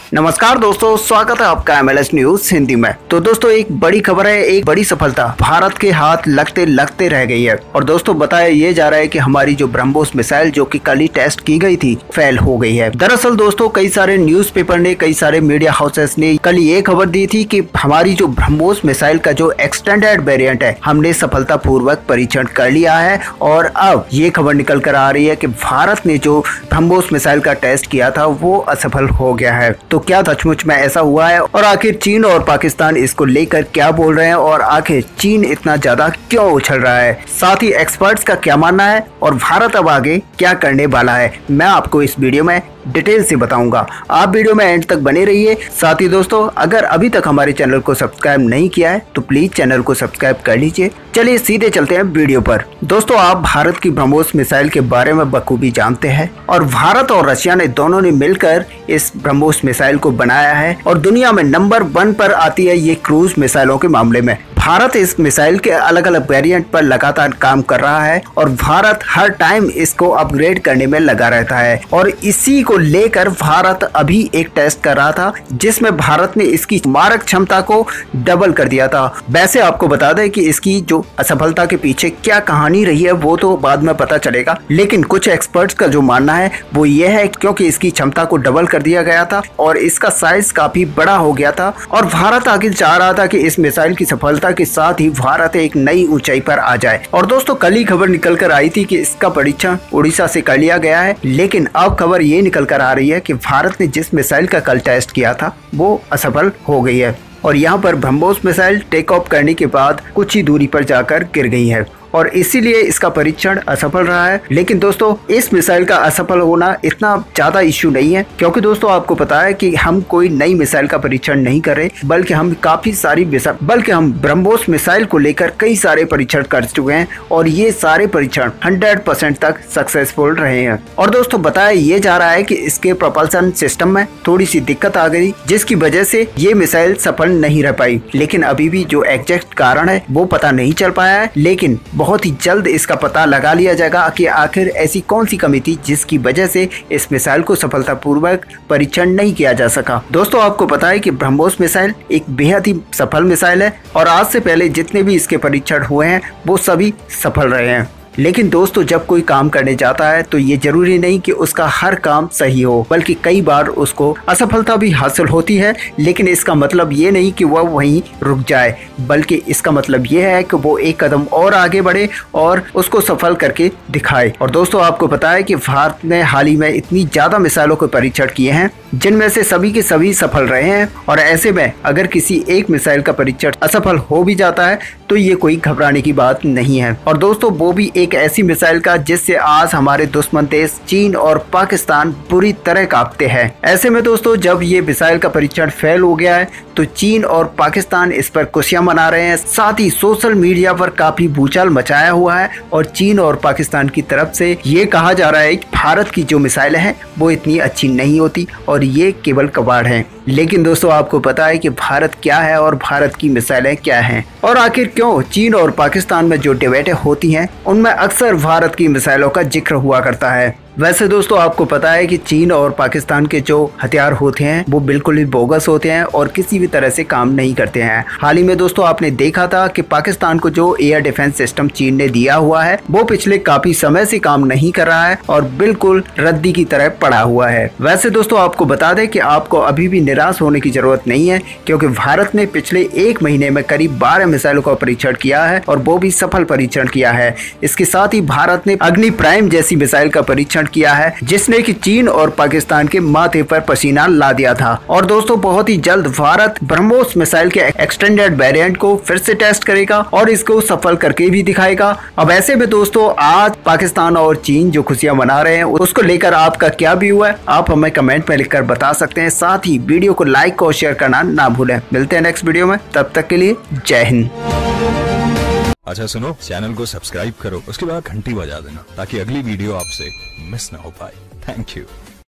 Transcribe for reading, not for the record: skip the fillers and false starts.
नमस्कार दोस्तों, स्वागत है आपका MLS न्यूज हिंदी में। तो दोस्तों एक बड़ी खबर है, एक बड़ी सफलता भारत के हाथ लगते लगते रह गई है। और दोस्तों बताया ये जा रहा है कि हमारी जो ब्रह्मोस मिसाइल जो कि कल ही टेस्ट की गई थी फेल हो गई है। दरअसल दोस्तों कई सारे न्यूज़पेपर ने, कई सारे मीडिया हाउसेस ने कल ये खबर दी थी कि हमारी जो ब्रह्मोस मिसाइल का जो एक्सटेंडेड वेरिएंट है हमने सफलता पूर्वक परीक्षण कर लिया है। और अब ये खबर निकल कर आ रही है कि भारत ने जो ब्रह्मोस मिसाइल का टेस्ट किया था वो असफल हो गया है। तो क्या सचमुच में ऐसा हुआ है और आखिर चीन और पाकिस्तान इसको लेकर क्या बोल रहे हैं और आखिर चीन इतना ज्यादा क्यों उछल रहा है, साथ ही एक्सपर्ट्स का क्या मानना है और भारत अब आगे क्या करने वाला है, मैं आपको इस वीडियो में डिटेल से बताऊंगा। आप वीडियो में एंड तक बने रहिए। साथ ही दोस्तों अगर अभी तक हमारे चैनल को सब्सक्राइब नहीं किया है तो प्लीज चैनल को सब्सक्राइब कर लीजिए। चलिए सीधे चलते हैं वीडियो पर। दोस्तों आप भारत की ब्रह्मोस मिसाइल के बारे में बखूबी जानते हैं और भारत और रशिया ने दोनों ने मिलकर इस ब्रह्मोस मिसाइल को बनाया है और दुनिया में नंबर 1 पर आती है ये क्रूज मिसाइलों के मामले में। भारत इस मिसाइल के अलग अलग वेरिएंट पर लगातार काम कर रहा है और भारत हर टाइम इसको अपग्रेड करने में लगा रहता है और इसी को लेकर भारत अभी एक टेस्ट कर रहा था जिसमें भारत ने इसकी मारक क्षमता को डबल कर दिया था। वैसे आपको बता दें कि इसकी जो असफलता के पीछे क्या कहानी रही है वो तो बाद में पता चलेगा, लेकिन कुछ एक्सपर्ट्स का जो मानना है वो ये है क्योंकि इसकी क्षमता को डबल कर दिया गया था और इसका साइज काफी बड़ा हो गया था और भारत आगे चाह रहा था कि इस मिसाइल की सफलता के साथ ही भारत एक नई ऊंचाई पर आ जाए। और दोस्तों कल ही खबर निकल कर आई थी कि इसका परीक्षण उड़ीसा से कर लिया गया है, लेकिन अब खबर ये निकल कर आ रही है कि भारत ने जिस मिसाइल का कल टेस्ट किया था वो असफल हो गई है और यहाँ पर ब्रह्मोस मिसाइल टेक ऑफ करने के बाद कुछ ही दूरी पर जाकर गिर गई है और इसीलिए इसका परीक्षण असफल रहा है। लेकिन दोस्तों इस मिसाइल का असफल होना इतना ज्यादा इश्यू नहीं है क्योंकि दोस्तों आपको पता है कि हम कोई नई मिसाइल का परीक्षण नहीं कर रहे, बल्कि हम काफी सारी हम ब्रह्मोस मिसाइल को लेकर कई सारे परीक्षण कर चुके हैं और ये सारे परीक्षण 100% तक सक्सेसफुल रहे हैं। और दोस्तों बताया ये जा रहा है कि इसके प्रोपल्सन सिस्टम में थोड़ी सी दिक्कत आ गई जिसकी वजह से ये मिसाइल सफल नहीं रह पाई, लेकिन अभी भी जो एग्जैक्ट कारण है वो पता नहीं चल पाया है, लेकिन बहुत ही जल्द इसका पता लगा लिया जाएगा कि आखिर ऐसी कौन सी कमी थी जिसकी वजह से इस मिसाइल को सफलतापूर्वक परीक्षण नहीं किया जा सका। दोस्तों आपको पता है कि ब्रह्मोस मिसाइल एक बेहद ही सफल मिसाइल है और आज से पहले जितने भी इसके परीक्षण हुए हैं वो सभी सफल रहे हैं। लेकिन दोस्तों जब कोई काम करने जाता है तो ये जरूरी नहीं कि उसका हर काम सही हो, बल्कि कई बार उसको असफलता भी हासिल होती है, लेकिन इसका मतलब ये नहीं कि वह वहीं रुक जाए, बल्कि इसका मतलब ये है कि वो एक कदम और आगे बढ़े और उसको सफल करके दिखाए। और दोस्तों आपको पता है कि भारत ने हाल ही में इतनी ज्यादा मिसाइलों के परीक्षण किए हैं जिनमें से सभी के सभी सफल रहे हैं और ऐसे में अगर किसी एक मिसाइल का परीक्षण असफल हो भी जाता है तो ये कोई घबराने की बात नहीं है। और दोस्तों वो भी एक ऐसी मिसाइल का जिससे आज हमारे दुश्मन देश चीन और पाकिस्तान बुरी तरह कांपते हैं। ऐसे में दोस्तों जब ये मिसाइल का परीक्षण फेल हो गया है तो चीन और पाकिस्तान इस पर खुशियां मना रहे हैं, साथ ही सोशल मीडिया पर काफी भूचाल मचाया हुआ है और चीन और पाकिस्तान की तरफ से ये कहा जा रहा है कि भारत की जो मिसाइलें हैं वो इतनी अच्छी नहीं होती और ये केवल कबाड़ हैं। लेकिन दोस्तों आपको पता है कि भारत क्या है और भारत की मिसाइलें क्या हैं और आखिर क्यों चीन और पाकिस्तान में जो डिबेटें होती हैं उनमें अक्सर भारत की मिसाइलों का जिक्र हुआ करता है। वैसे दोस्तों आपको पता है कि चीन और पाकिस्तान के जो हथियार होते हैं वो बिल्कुल ही बोगस होते हैं और किसी भी तरह से काम नहीं करते हैं। हाल ही में दोस्तों आपने देखा था कि पाकिस्तान को जो एयर डिफेंस सिस्टम चीन ने दिया हुआ है वो पिछले काफी समय से काम नहीं कर रहा है और बिल्कुल रद्दी की तरह पड़ा हुआ है। वैसे दोस्तों आपको बता दें कि आपको अभी भी निराश होने की जरूरत नहीं है क्योंकि भारत ने पिछले 1 महीने में करीब 12 मिसाइलों का परीक्षण किया है और वो भी सफल परीक्षण किया है। इसके साथ ही भारत ने अग्नि प्राइम जैसी मिसाइल का परीक्षण किया है जिसने कि चीन और पाकिस्तान के माथे पर पसीना ला दिया था। और दोस्तों बहुत ही जल्द भारत ब्रह्मोस मिसाइल के एक्सटेंडेड वेरिएंट को फिर से टेस्ट करेगा और इसको सफल करके भी दिखाएगा। अब ऐसे में दोस्तों आज पाकिस्तान और चीन जो खुशियां मना रहे हैं उसको लेकर आपका क्या व्यू है आप हमें कमेंट में लिखकर बता सकते हैं। साथ ही वीडियो को लाइक और शेयर करना ना भूलें। मिलते हैं नेक्स्ट वीडियो में, तब तक के लिए जय हिंद। अच्छा सुनो, चैनल को सब्सक्राइब करो, उसके बाद घंटी बजा देना ताकि अगली वीडियो आपसे मिस ना हो पाए। Thank you.